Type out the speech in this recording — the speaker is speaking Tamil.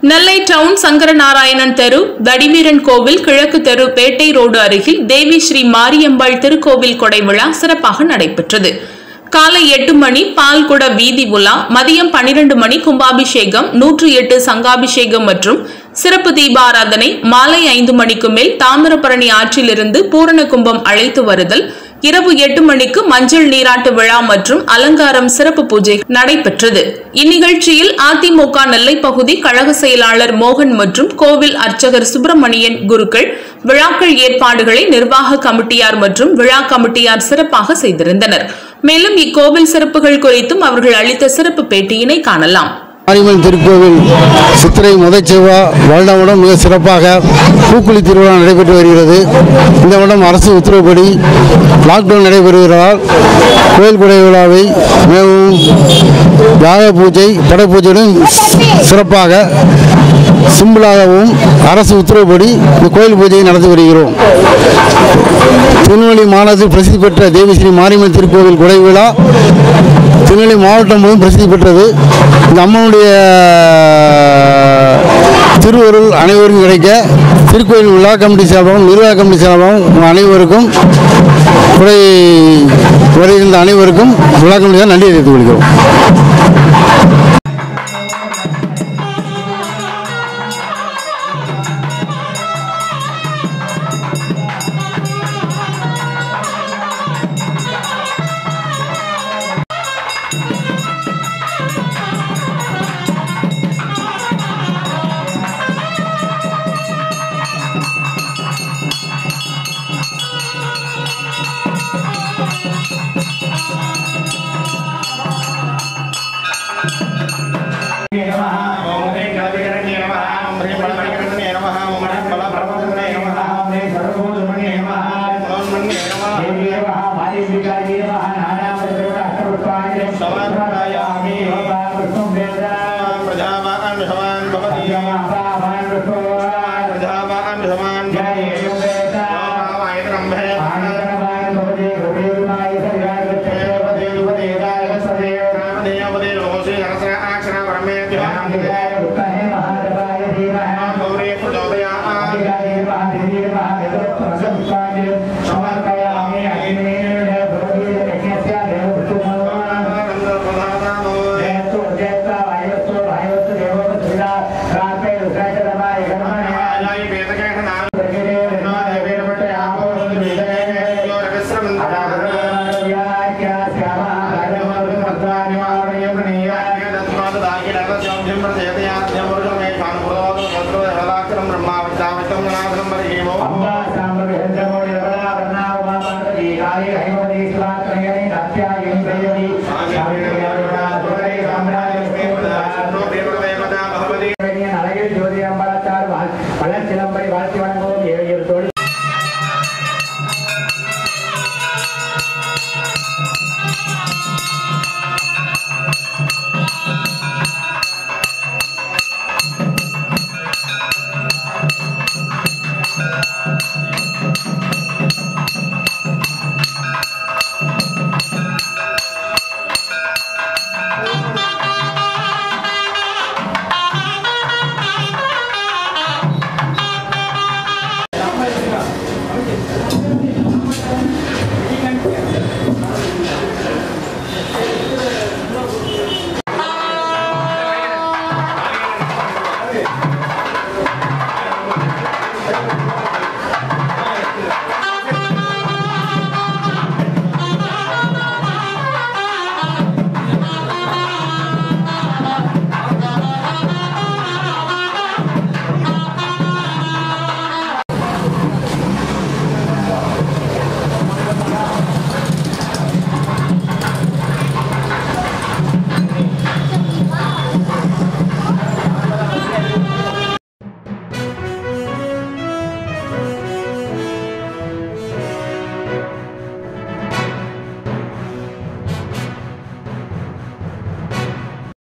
நெல்லை டவுன் சங்கரநாராயணன் தெரு, தடிவீரன் கோவில் கிழக்கு தெரு, பேட்டை ரோடு அருகில் தேவி ஸ்ரீ மாரியம்மாள் திருக்கோவில் கொடை விழா சிறப்பாக நடைபெற்றது. காலை 8 மணி பால்குட வீதி உலா, மதியம் 12 மணி கும்பாபிஷேகம், 108 சங்காபிஷேகம் மற்றும் சிறப்பு தீபாராதனை, மாலை 5 மணிக்கு மேல் தாமிரபரணி ஆற்றிலிருந்து பூரண கும்பம் அழைத்து வருதல், இரவு 8 மணிக்கு மஞ்சள் நீராட்டு விழா மற்றும் அலங்காரம் சிறப்பு பூஜை நடைபெற்றது. இந்நிகழ்ச்சியில் அதிமுக நெல்லை பகுதி கழக செயலாளர் மோகன் மற்றும் கோவில் அர்ச்சகர் சுப்பிரமணியன் குருக்கள் விழாக்கள் ஏற்பாடுகளை நிர்வாக கமிட்டியார் மற்றும் விழா கமிட்டியார் சிறப்பாக செய்திருந்தனர். மேலும் இக்கோவில் சிறப்புகள் குறித்தும் அவர்கள் அளித்த சிறப்பு பேட்டியினை காணலாம். மாரியம்மன் திருக்கோவில் சித்திரை முதல் செவ்வாய் வருடம் மிக சிறப்பாக பூக்குழி திருவிழா நடைபெற்று வருகிறது. இந்த வருடம் அரசு உத்தரவுப்படி லாக்டவுன் நடைபெறுவதால் கோயில் கொடை விழாவை மிகவும் யாக பூஜை பட பூஜையுடன் சிறப்பாக சிம்பிளாகவும் அரசு உத்தரவுப்படி இந்த கோயில் பூஜையை நடத்தி வருகிறோம். திருநெல்வேலி மாநகரத்தில் பிரசித்தி பெற்ற தேவி ஸ்ரீ மாரியம்மன் திருக்கோவில் கொடை விழா திருநெல்வேலி மாவட்டம் முழுவதும் பிரசித்தி பெற்றது. இந்த அம்மனுடைய திருவருள் அனைவருக்கும் கிடைக்க திருக்கோயில் விழா கமிட்டி சார்பாகவும் நிர்வாக கமிட்டி சார்பாகவும் அனைவருக்கும் கொடை வருகின்ற அனைவருக்கும் விழா கமிட்டி நன்றி தெரிவித்துக் கொள்கிறோம்.